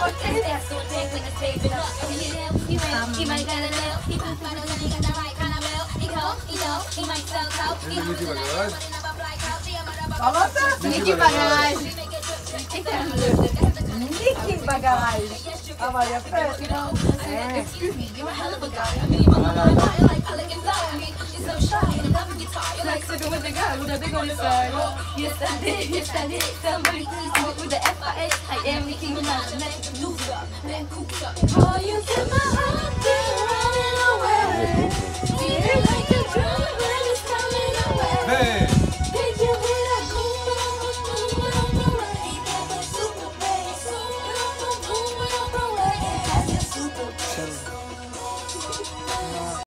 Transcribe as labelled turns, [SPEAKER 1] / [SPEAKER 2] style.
[SPEAKER 1] Nicky bagagem. Nicky bagagem. Olha, excuse me, you're a hell of a guy. I mean, flexible with the guy with a big on the side. Yes, I did. Yes, I did. Somebody please smoke with the FIA. I am Nicki Minaj. Oh, you set my heart.